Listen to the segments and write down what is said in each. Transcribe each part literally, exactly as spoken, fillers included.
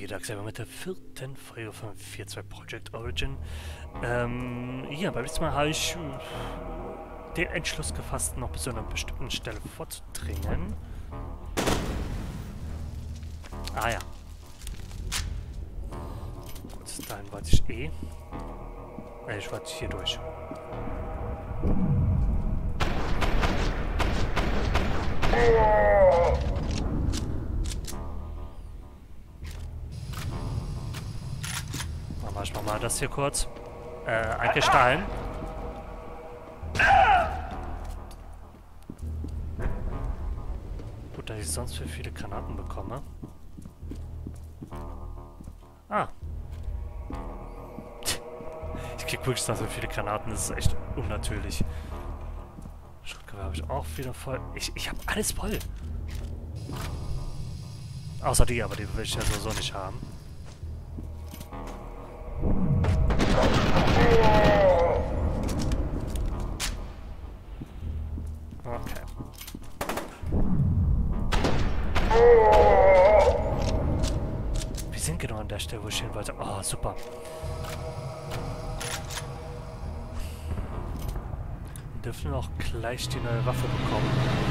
wie gesagt, selber mit der vierten Folge von vier Punkt zwei Project Origin. Ähm, ja, beim letzten Mal habe ich äh, den Entschluss gefasst, noch bis zu einer bestimmten Stelle vorzudringen. Ah ja. Gut, dahin wollte ich eh. Äh, ich wollte hier durch. Dann mach ich mal das hier kurz. Äh, eigentlich dahin. Gut, dass ich sonst für viele Granaten bekomme. Ah. Ich krieg wirklich so viele Granaten, das ist echt unnatürlich. Schrottgewehr habe ich auch wieder voll. Ich, ich habe alles voll. Außer die, aber die will ich ja sowieso nicht haben. Okay. Wir sind genau an der Stelle, wo ich hin wollte. Oh, super. Wir dürfen auch gleich die neue Waffe bekommen.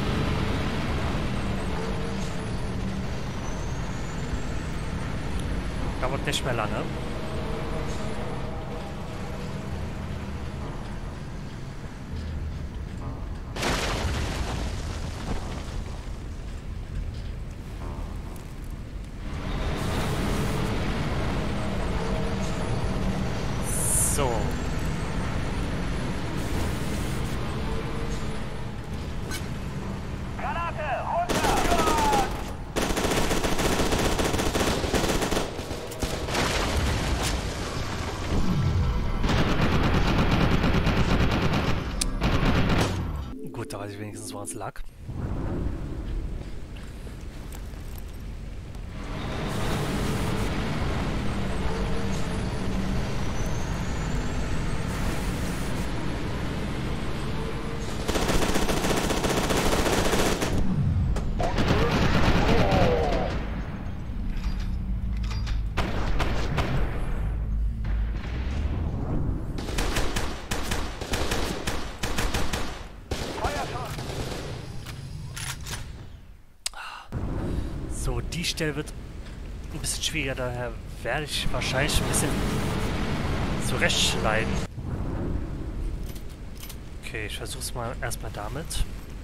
Dauert nicht mehr lange. So. Gut, da weiß ich wenigstens, woran es lag. So, die Stelle wird ein bisschen schwieriger, daher werde ich wahrscheinlich ein bisschen zurechtschneiden. Okay, ich versuche es mal erstmal damit.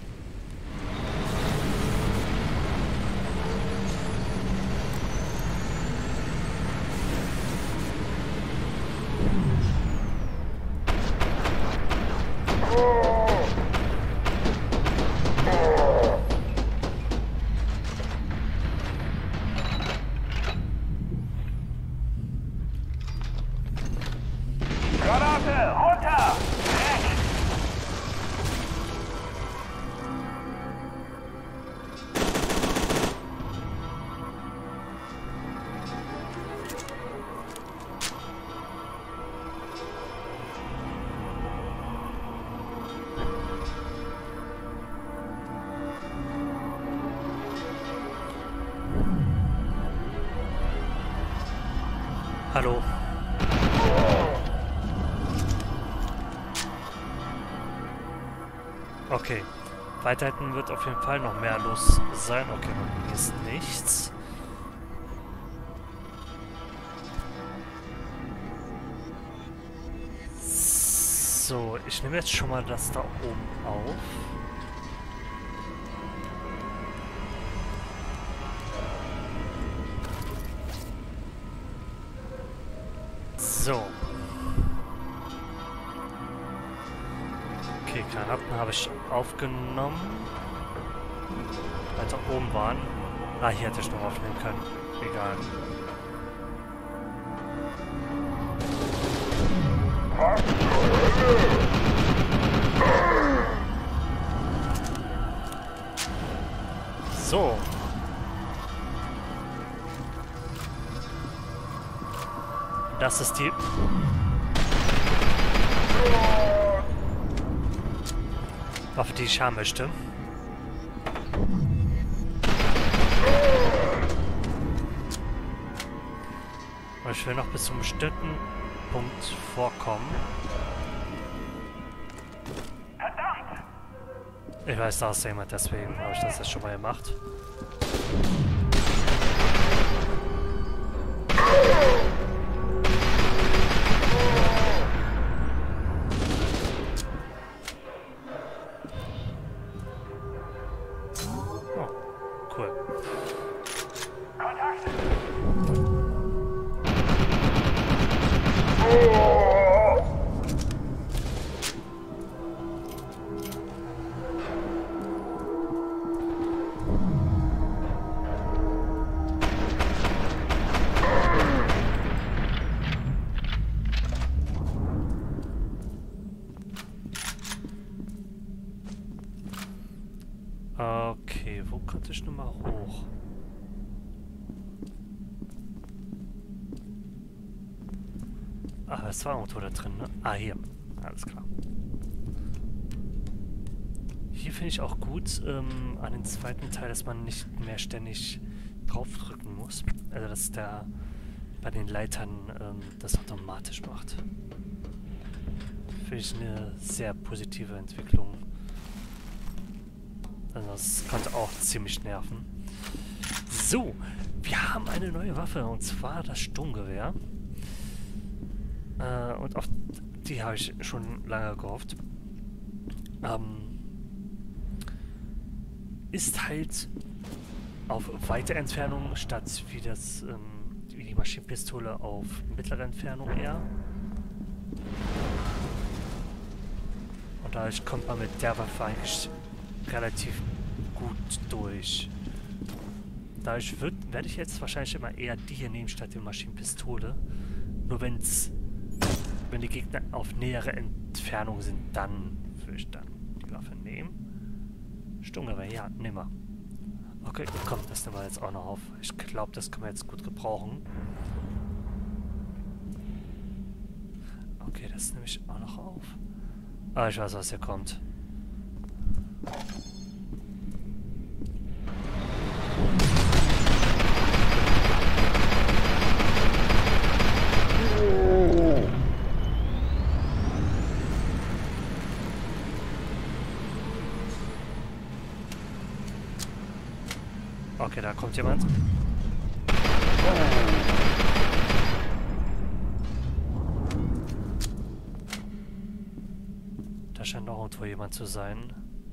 Hallo. Okay. Weiter hinten wird auf jeden Fall noch mehr los sein. Okay, hier ist nichts. So, ich nehme jetzt schon mal das da oben auf. So. Okay, Granaten habe ich aufgenommen. Weiter oben waren. Ah, hier hätte ich noch aufnehmen können. Egal. So. Das ist die... Waffe, die ich haben möchte. Und ich will noch bis zum bestimmten Punkt vorkommen. Verdammt! Ich weiß, da ist jemand, deswegen habe ich das jetzt schon mal gemacht. Oh, cool. Kontakt! Okay, wo konnte ich nun mal hoch? Ah, es war irgendwo da drin, ne? Ah, hier. Alles klar. Hier finde ich auch gut ähm, an den zweiten Teil, dass man nicht mehr ständig draufdrücken muss. Also, dass der bei den Leitern ähm, das automatisch macht. Finde ich eine sehr positive Entwicklung. Also das konnte auch ziemlich nerven. So, wir haben eine neue Waffe, und zwar das Sturmgewehr. Äh, und auf die habe ich schon lange gehofft. Ähm, ist halt auf weite Entfernung statt wie das ähm, wie die Maschinenpistole auf mittlere Entfernung eher. Und dadurch kommt man mit der Waffe eigentlich relativ gut durch. Dadurch wird, werde ich jetzt wahrscheinlich immer eher die hier nehmen statt die Maschinenpistole. Nur wenn's, wenn die Gegner auf nähere Entfernung sind, dann würde ich dann die Waffe nehmen. Sturmgewehr, ja, nimm mal. Okay, komm, das nehmen wir jetzt auch noch auf. Ich glaube, das können wir jetzt gut gebrauchen. Okay, das nehme ich auch noch auf. Ah, ich weiß, was hier kommt. Okay, da kommt jemand. Da scheint noch irgendwo jemand zu sein.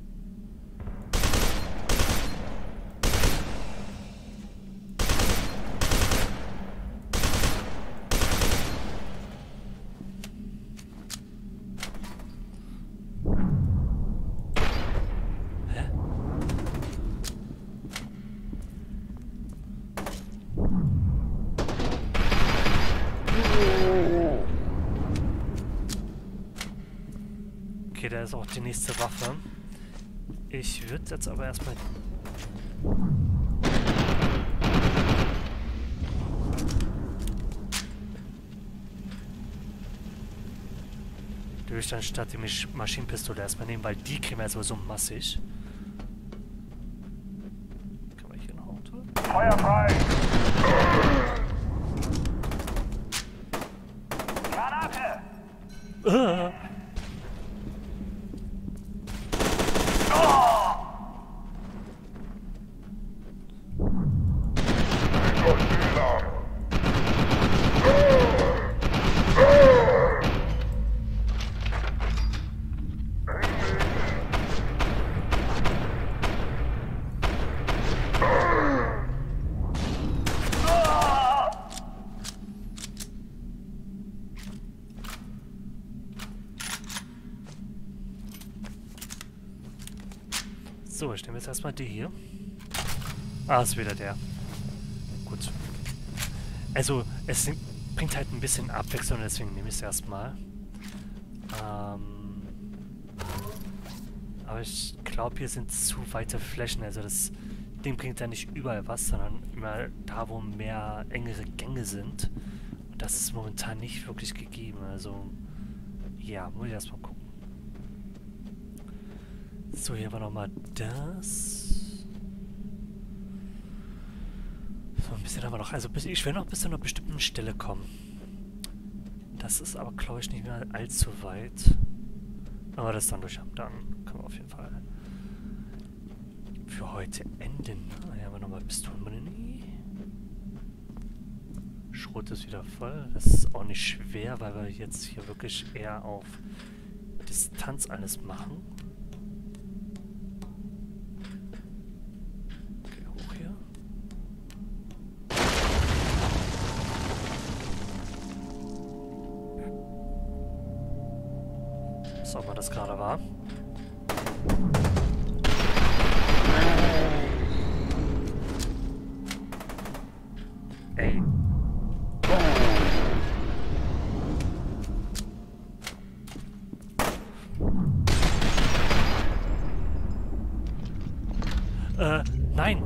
Okay, da ist auch die nächste Waffe. Ich würde jetzt aber erstmal... Durch dann statt die Masch Maschinenpistole erstmal nehmen, weil die kriegen wir sowieso massig. Kann man hier ein Auto? Feuer frei! Granate! Ah. So, ich nehme jetzt erstmal die hier. Ah, ist wieder der. Gut. Also, es bringt halt ein bisschen Abwechslung, deswegen nehme ich es erstmal. Ähm, aber ich glaube, hier sind zu weite Flächen. Also, das Ding bringt ja nicht überall was, sondern immer da, wo mehr engere Gänge sind. Und das ist momentan nicht wirklich gegeben. Also, ja, muss ich erstmal gucken. So, hier war nochmal das. So, So, ein bisschen haben wir noch. Also bis, ich will noch bis zu einer bestimmten Stelle kommen. Das ist aber, glaube ich, nicht mehr allzu weit. Aber das dann durch haben. Dann können wir auf jeden Fall für heute enden. Hier haben wir nochmal Pistolenmuni. Schrot ist wieder voll. Das ist auch nicht schwer, weil wir jetzt hier wirklich eher auf Distanz alles machen. Okay, hoch hier. Was auch immer das gerade war. Ey. Äh, nein.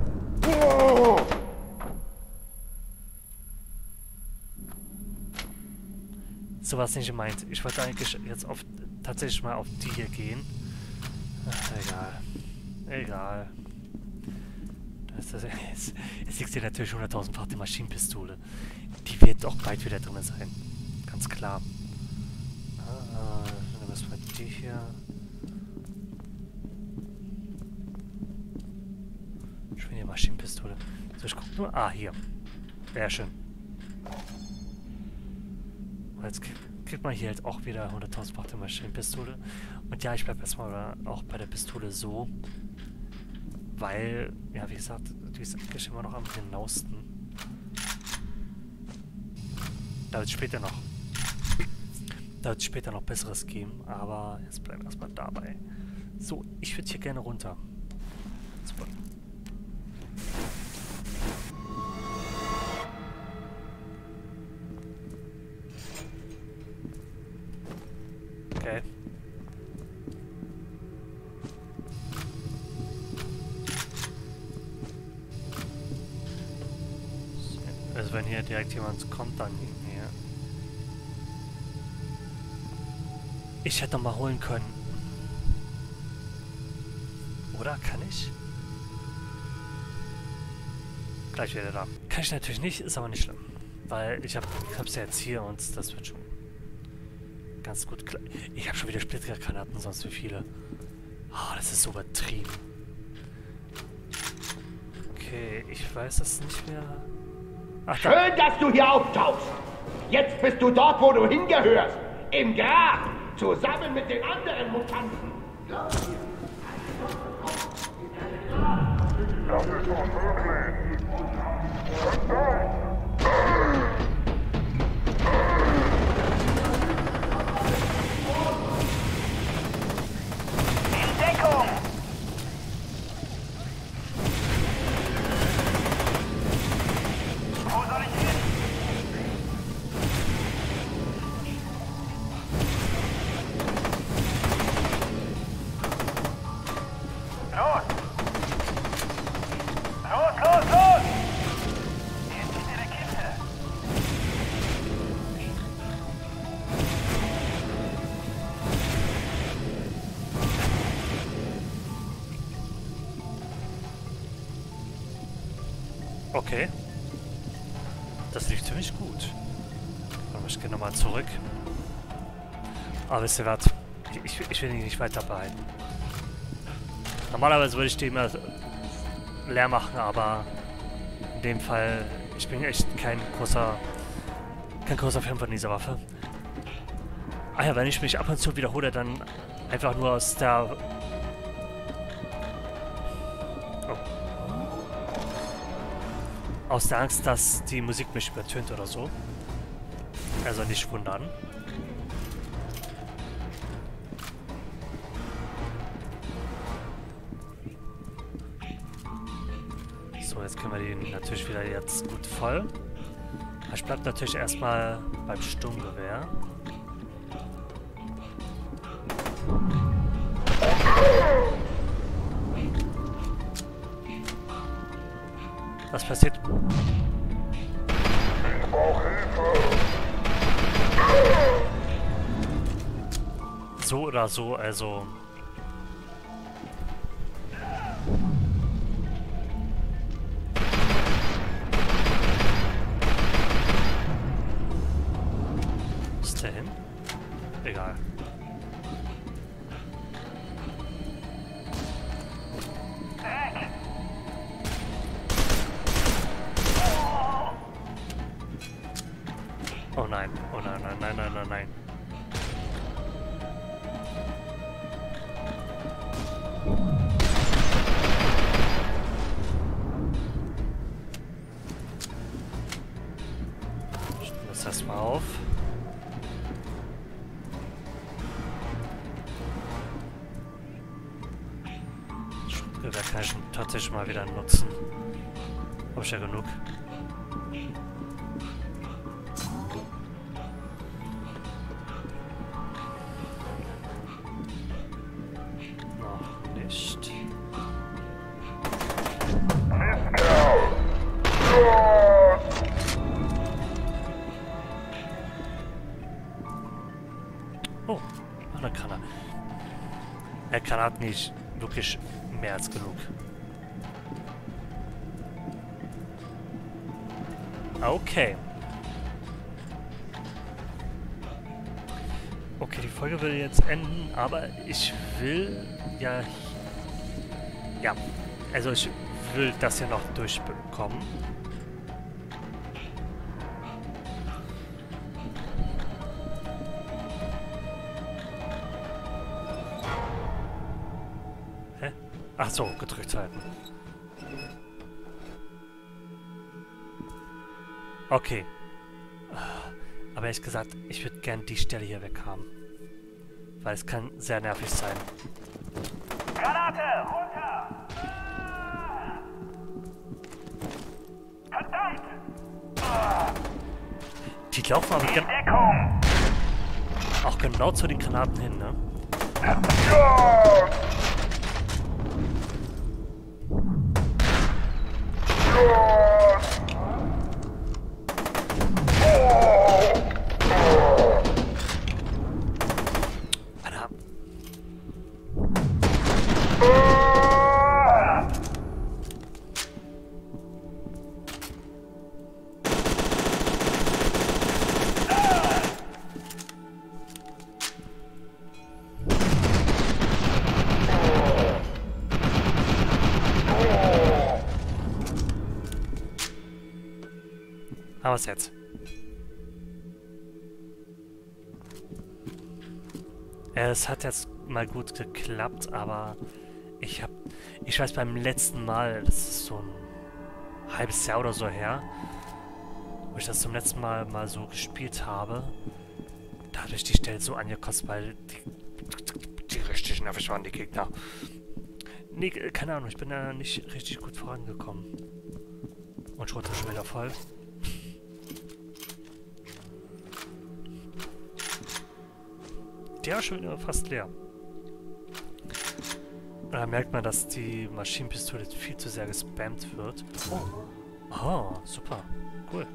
So was nicht gemeint. Ich wollte eigentlich jetzt auf tatsächlich mal auf die hier gehen. Ach, egal. Egal. Das ist das, jetzt, jetzt liegt hier natürlich hunderttausendfach die Maschinenpistole. Die wird auch bald wieder drin sein. Ganz klar. Ah, dann müssen wir die hier. Ich will die Maschinenpistole. So, ich guck nur. Ah, hier. Sehr schön. Und jetzt kriegt man hier halt auch wieder hunderttausendfach die Maschinenpistole. Und ja, ich bleibe erstmal auch bei der Pistole so. Weil, ja, wie gesagt, die ist eigentlich immer noch am genauesten. Da wird es später noch. Da wird es später noch Besseres geben, aber jetzt bleiben wir erstmal dabei. So, ich würde hier gerne runter. Super. Okay. Also wenn hier direkt jemand kommt, dann hier. Ich hätte noch mal holen können. Oder? Kann ich? Gleich wieder da. Kann ich natürlich nicht, ist aber nicht schlimm. Weil ich habe es ja jetzt hier und das wird schon ganz gut klar. Ich habe schon wieder Splittergranaten, sonst wie viele. Oh, das ist so übertrieben. Okay, ich weiß es nicht mehr. Ach, da. Schön, dass du hier auftauchst. Jetzt bist du dort, wo du hingehörst. Im Grab. Zusammen mit den anderen Mutanten. Das ist doch möglich. In Deckung! Wo soll ich hin? Los! Los, los, los! Hier ist hinter der Kiste. Okay. Das lief ziemlich gut. Aber ich gehe nochmal zurück. Aber wisst ihr was? Ich, ich, ich will ihn nicht weiter behalten. Normalerweise würde ich die immer leer machen, aber in dem Fall, ich bin echt kein großer, kein großer Fan von dieser Waffe. Ah ja, wenn ich mich ab und zu wiederhole, dann einfach nur aus der... Oh. Aus der Angst, dass die Musik mich übertönt oder so. Also nicht wundern. So, jetzt können wir den natürlich wieder jetzt gut voll. Ich bleibe natürlich erstmal beim Sturmgewehr. Was passiert? Ich brauche Hilfe. So oder so, also... Oh nein, oh nein, nein, nein, nein, nein, nein. Ich nehme das erstmal auf. Da kann ich tatsächlich mal wieder nutzen. Hab ich ja genug. Noch nicht. Oh, eine Granate. Er kann nicht wirklich mehr als genug. Okay. Okay, die Folge will jetzt enden, aber ich will ja... Ja, also ich will das hier noch durchbekommen. Hä? Ach so, gedrückt halten. Okay. Aber ehrlich gesagt, ich würde gern die Stelle hier weg haben. Weil es kann sehr nervig sein. Granate, runter! Ah! Verdammt! Ah! Die laufen aber gen auch genau zu den Granaten hin, ne? Ja! Haben wir es jetzt. Es hat jetzt mal gut geklappt, aber ich habe, ich weiß beim letzten Mal, das ist so ein halbes Jahr oder so her, wo ich das zum letzten Mal mal so gespielt habe, da habe ich die Stelle so angekotzt, weil die, die richtig nervig waren, die Gegner. Nee, keine Ahnung, ich bin da nicht richtig gut vorangekommen. Und Schrot ist schon wieder voll. Der ist schon wieder fast leer. Da merkt man, dass die Maschinenpistole viel zu sehr gespammt wird. Oh, oh super. Cool.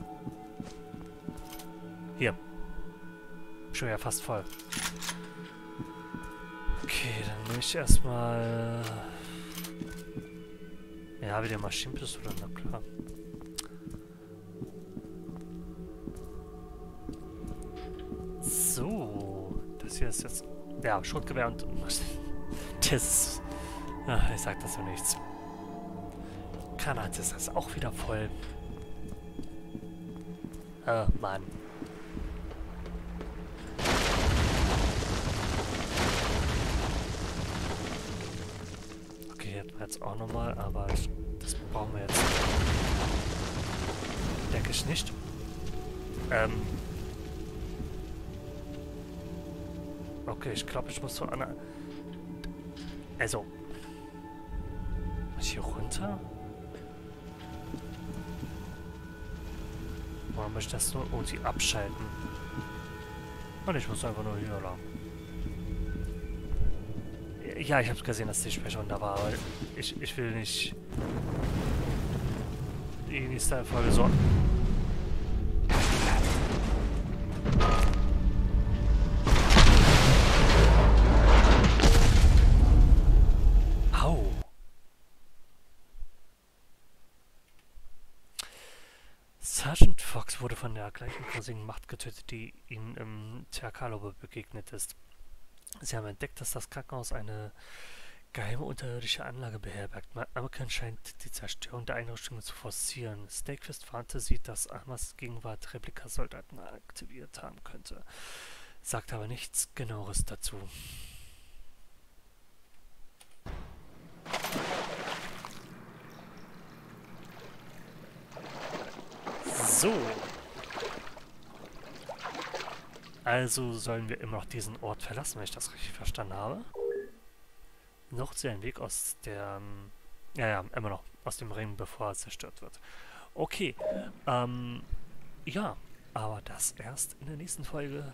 Hier. Schon wieder fast voll. Okay, dann nehme ich erstmal... Ja, wieder Maschinenpistole, na klar. So, das hier ist jetzt... Ja, Schrotgewehr und... Das... Ach, ich sag das so nichts. Granate ist das auch wieder voll. Oh, Mann. Okay, hätten wir jetzt auch nochmal, aber ich, das brauchen wir jetzt. Denke ich nicht. Ähm... Okay, ich glaube, ich muss so an... Also... Muss ich hier runter? Oder möchte ich das nur irgendwie abschalten? Und ich muss einfach nur hier lang. Ja, ich habe gesehen, dass die Sprechung da war, aber ich, ich will nicht... Die nächste Folge so... Sergeant Fox wurde von der gleichen grausigen Macht getötet, die ihm im Therkalobe begegnet ist. Sie haben entdeckt, dass das Krankenhaus eine geheime unterirdische Anlage beherbergt. American scheint die Zerstörung der Einrichtungen zu forcieren. Stakefist warnte sie, dass Almas Gegenwart Replikasoldaten aktiviert haben könnte. Sagt aber nichts Genaueres dazu. So. Also sollen wir immer noch diesen Ort verlassen, wenn ich das richtig verstanden habe. Noch zu einem Weg aus der... Ja, ja, immer noch aus dem Ring, bevor er zerstört wird. Okay. Ähm, ja, aber das erst in der nächsten Folge.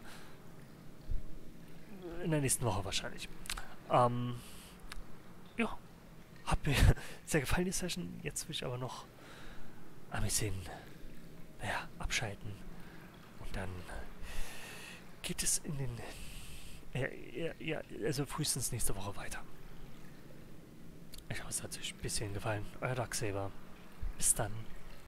In der nächsten Woche wahrscheinlich. Ähm, ja. Hat mir sehr gefallen, die Session. Jetzt will ich aber noch ein bisschen, naja, abschalten. Und dann geht es in den... Ja, ja, ja, also frühestens nächste Woche weiter. Ich hoffe, es hat euch ein bisschen gefallen. Euer Darksaber. Bis dann.